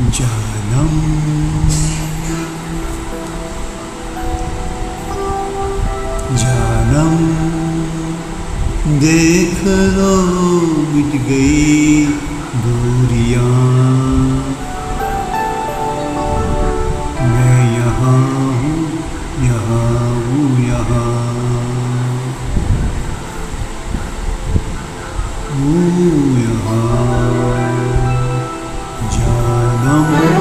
जानम जानम देख लो मिट गई दूरियां, मैं यहाँ हूँ यहाँ हूँ यहाँ हूँ यहाँ जानम।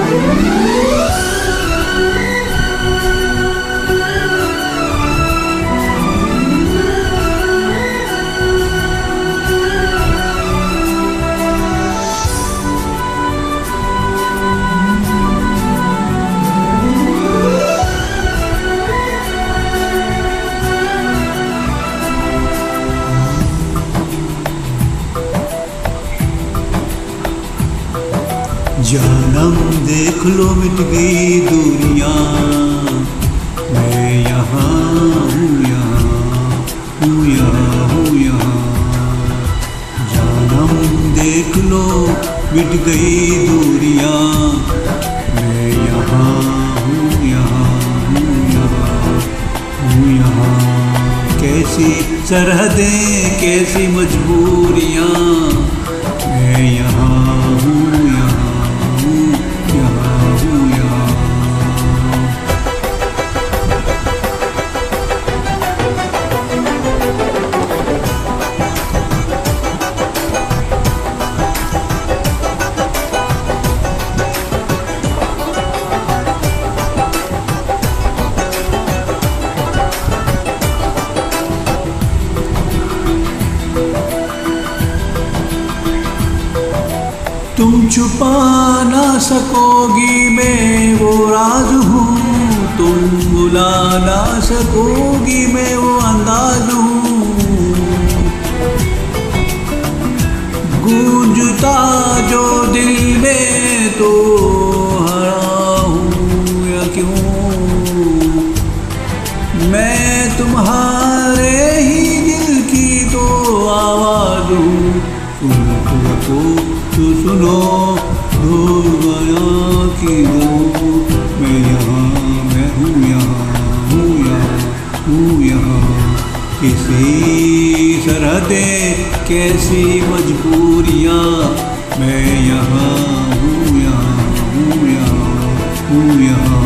जानम देख लो मिट गई दूरियां, मैं यहाँ हूँ यहाँ हूँ यहाँ हूँ यहाँ। जानम देख लो मिट गई दूरियां, मैं यहाँ हूँ यहाँ हूँ यहाँ हूँ यहाँ। कैसी सरहदें कैसी मजबूरियाँ, मैं यहाँ हूँ यहाँ तुम छुपा ना सकोगी मैं वो राज हूँ, तुम बुला ना सकोगी मैं वो अंदाज हूँ। गूंजता जो दिल में तो हरा हूँ या क्यों, मैं तुम्हारे ही दिल की तो आवाज हूँ। तो सुनो ढोल बजा की हो, मैं यहाँ मैं हूँ यहाँ हूँ यहाँ हूँ यहाँ। किसी सरहदें कैसी मजबूरियाँ, मैं यहाँ हूँ यहाँ हूँ यहाँ हूँ यहाँ।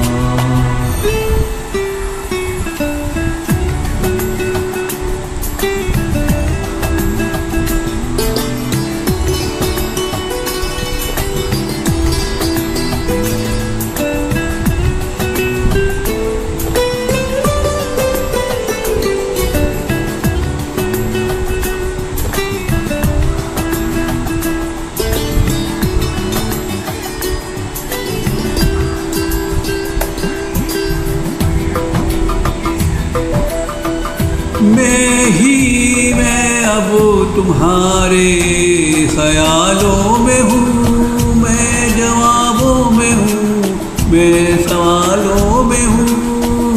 मैं अब तुम्हारे ख्यालों में हूँ, मैं जवाबों में हूँ, मैं सवालों में हूँ।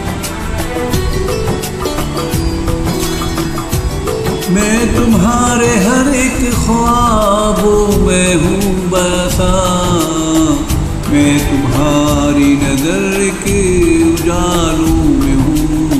मैं तुम्हारे हर एक ख्वाबों में हूँ बसा, मैं तुम्हारी नजर के उजालों में हूँ।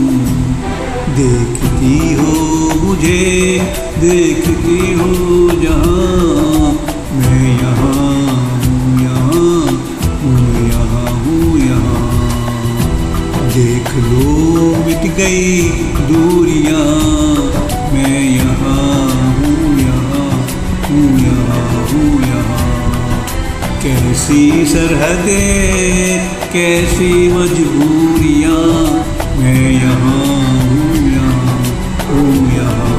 देखती हो मुझे देखती हो जहाँ, मैं यहाँ हूँ यहाँ हूँ यहाँ हूँ यहाँ। देख लो मिट गई दूरियां, मैं यहाँ हूँ यहाँ हूँ यहाँ हूँ यहाँ। कैसी सरहदें कैसी मजबूरियाँ, मैं यहाँ हूँ यहाँ हूँ यहाँ।